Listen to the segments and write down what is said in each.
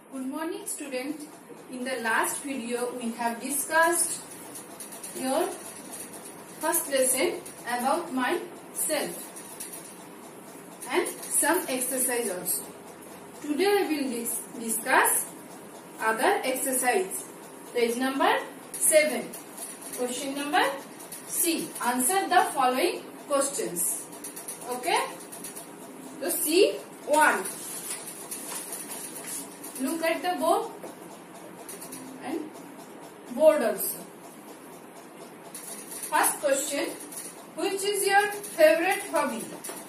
Good morning student. In the last video we have discussed your first lesson about myself and some exercise also. Today I will discuss other exercise. Page number 7. Question number C. Answer the following questions. Okay. So C1. Look at the board and board also. First question. Which is your favorite hobby?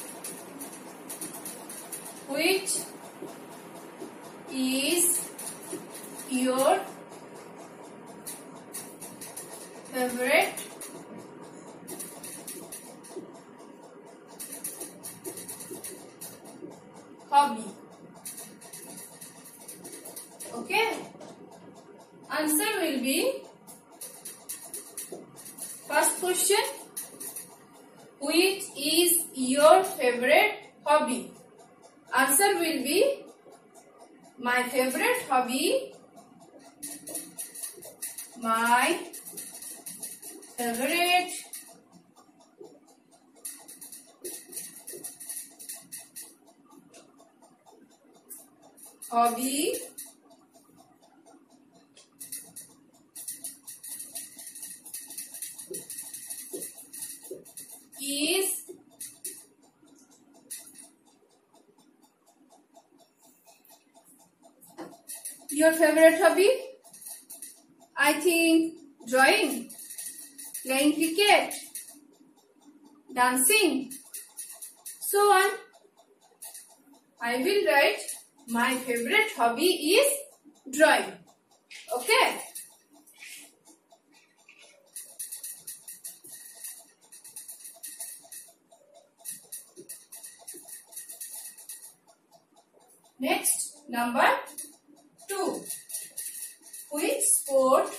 Which is your favorite hobby? Okay. Answer will be first question. Which is your favorite hobby? Answer will be my favorite hobby. My favorite hobby is your favorite hobby? I think drawing, playing cricket, dancing, so on. I will write my favorite hobby is drawing. Okay. Next, number 2. Which sport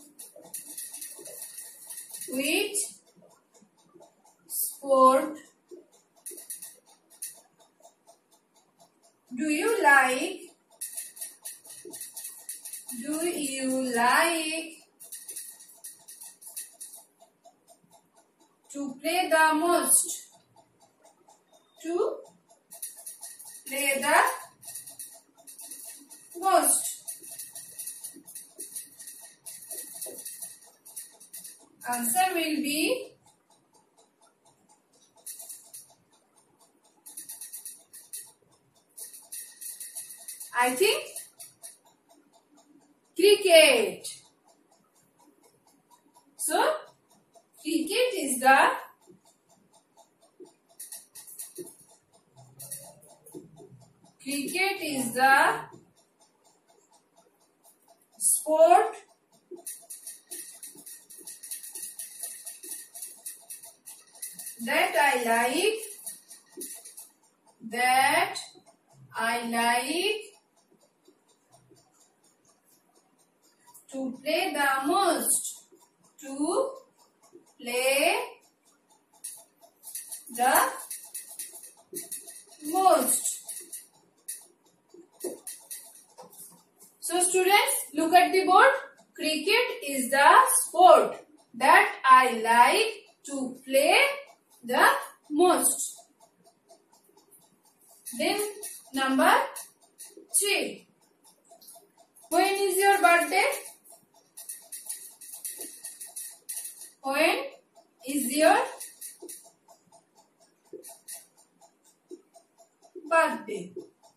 do you like to play the most? To play the most. Answer will be I think cricket. So cricket is the sport that I like to play the most. To play the most. So students, look at the board. Cricket is the sport that I like to play the most. Then number 3. When is your birthday? When is your birthday?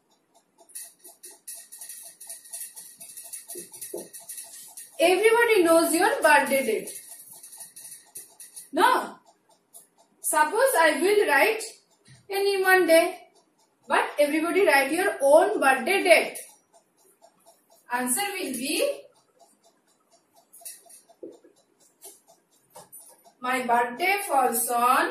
Everybody knows your birthday date. No? Suppose I will write any one day, but everybody write your own birthday date. Answer will be my birthday falls on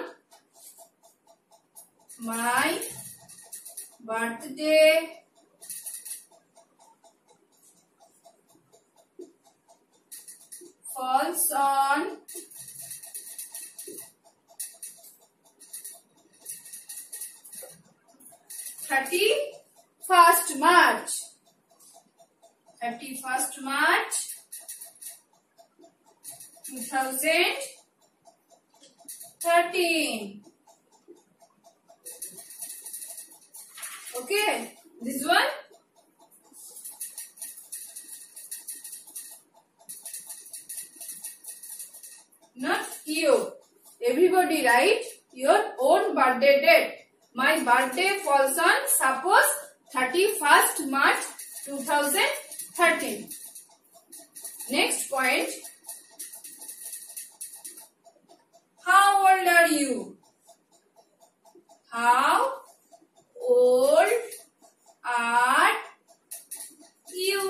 my birthday falls on 31st March. 31st March 2013. Okay, this one. Not you. Everybody write your own birthday date. My birthday falls on suppose 31st March 2013. Next point. How old are you? How old are you?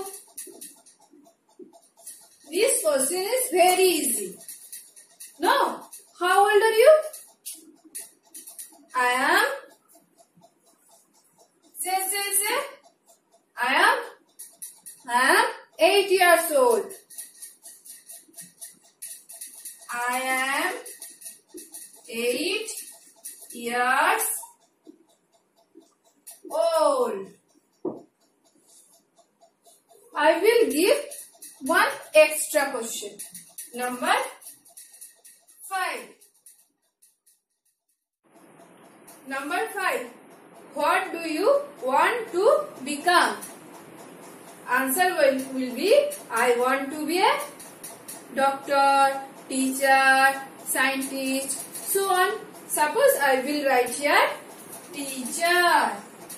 This question is very easy. No. How old are you? I am. Say. I am 8 years old. I am 8 years old. I will give one extra question. Number 5. Number 5. What do you want to become? Answer will be I want to be a doctor, teacher, scientist, so on. Suppose I will write here teacher.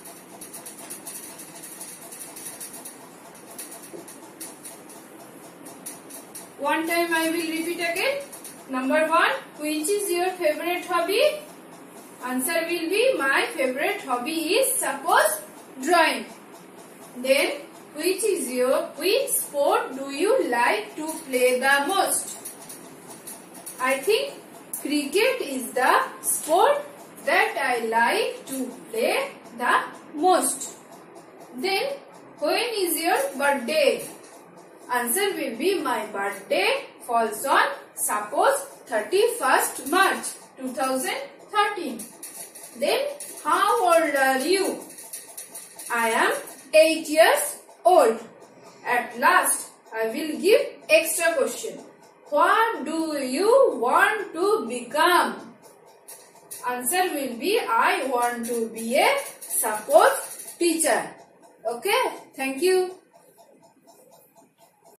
One time I will repeat again. Number 1. Which is your favorite hobby? Answer will be my favorite hobby is suppose drawing. Then which sport do you like to play the most? I think cricket is the sport that I like to play the most. Then when is your birthday? Answer will be my birthday falls on suppose 31st March 2013. Then how old are you? I am 8 years old. At last I will give extra question. What do you want to become? Answer will be I want to be a suppose teacher. Okay, thank you.